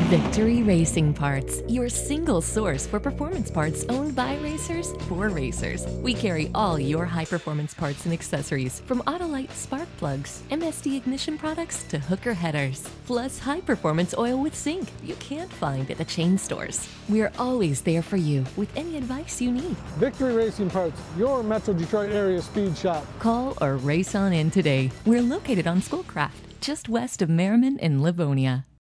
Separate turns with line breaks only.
Victory Racing Parts, your single source for performance parts owned by racers for racers. We carry all your high-performance parts and accessories, from Autolite spark plugs, MSD ignition products to hooker headers, plus high-performance oil with zinc you can't find at the chain stores. We're always there for you with any advice you need.
Victory Racing Parts, your Metro Detroit area speed shop.
Call or race on in today. We're located on Schoolcraft, just west of Merriman and Livonia.